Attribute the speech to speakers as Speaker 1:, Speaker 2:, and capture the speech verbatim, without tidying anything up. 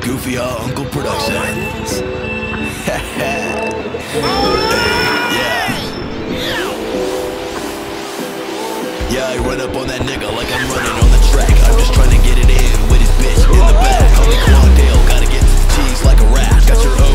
Speaker 1: Goofy Our Uncle Productions. Hey, yeah. Yeah, I run up on that nigga like I'm running on the track. I'm just trying to get it in with his bitch in the back. Call me Quandale, gotta get the cheese like a rat. Got your